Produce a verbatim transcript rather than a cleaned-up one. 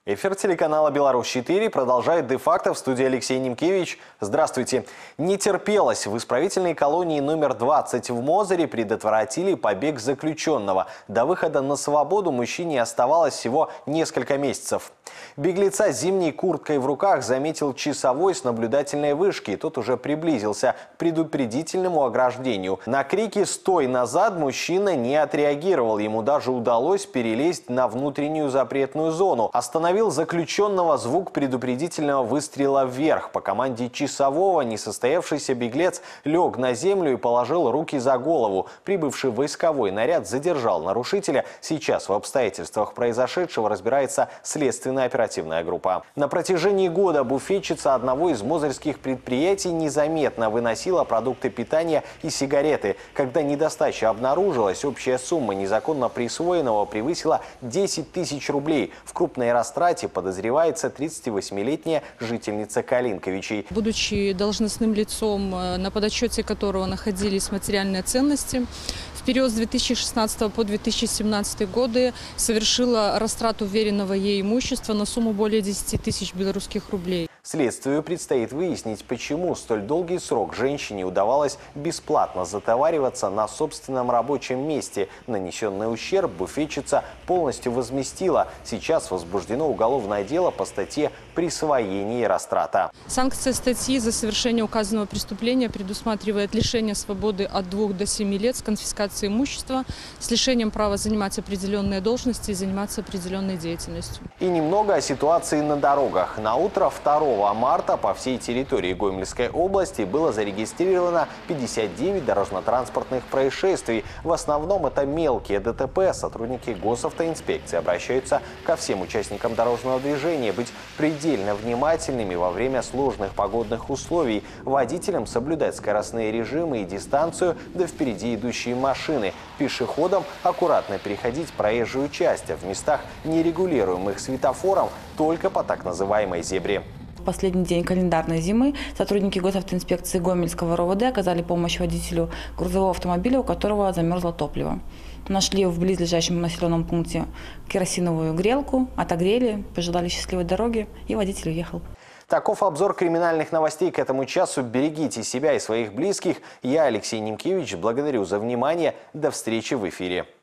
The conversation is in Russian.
Эфир телеканала «Беларусь четыре» продолжает де-факто. В студии Алексей Немкевич. Здравствуйте. Не терпелось. В исправительной колонии номер двадцать в Мозыре предотвратили побег заключенного. До выхода на свободу мужчине оставалось всего несколько месяцев. Беглеца с зимней курткой в руках заметил часовой с наблюдательной вышки. Тот уже приблизился к предупредительному ограждению. На крики «Стой назад!» мужчина не отреагировал. Ему даже удалось перелезть на внутреннюю запретную зону. Остановил заключенного звук предупредительного выстрела вверх. По команде часового несостоявшийся беглец лег на землю и положил руки за голову. Прибывший войсковой наряд задержал нарушителя. Сейчас в обстоятельствах произошедшего разбирается следственная оперативная группа. На протяжении года буфетчица одного из мозырских предприятий незаметно выносила продукты питания и сигареты. Когда недостача обнаружилась, общая сумма незаконно присвоенного превысила десять тысяч рублей. В крупной растрате подозревается тридцативосьмилетняя жительница Калинковичей. Будучи должностным лицом, на подотчете которого находились материальные ценности, в период с две тысячи шестнадцатого по две тысячи семнадцатый годы совершила растрату веренного ей имущества на сумму более десяти тысяч белорусских рублей. Следствию предстоит выяснить, почему столь долгий срок женщине удавалось бесплатно затовариваться на собственном рабочем месте. Нанесенный ущерб буфетчица полностью возместила. Сейчас возбуждено уголовное дело по статье «Присвоение и растрата». Санкция статьи за совершение указанного преступления предусматривает лишение свободы от двух до семи лет с конфискацией имущества, с лишением права занимать определенные должности и заниматься определенной деятельностью. И немного о ситуации на дорогах. На утро второго марта по всей территории Гомельской области было зарегистрировано пятьдесят девять дорожно-транспортных происшествий. В основном это мелкие ДТП. Сотрудники госавтоинспекции обращаются ко всем участникам дорожного движения быть предельно внимательными во время сложных погодных условий. Водителям соблюдать скоростные режимы и дистанцию до впереди идущие машины. Пешеходам аккуратно переходить проезжую часть, а в местах, нерегулируемых светофором, только по так называемой зебре. В последний день календарной зимы сотрудники госавтоинспекции Гомельского РОВД оказали помощь водителю грузового автомобиля, у которого замерзло топливо. Нашли в близлежащем населенном пункте керосиновую грелку, отогрели, пожелали счастливой дороги, и водитель уехал. Таков обзор криминальных новостей к этому часу. Берегите себя и своих близких. Я, Алексей Немкевич, благодарю за внимание. До встречи в эфире.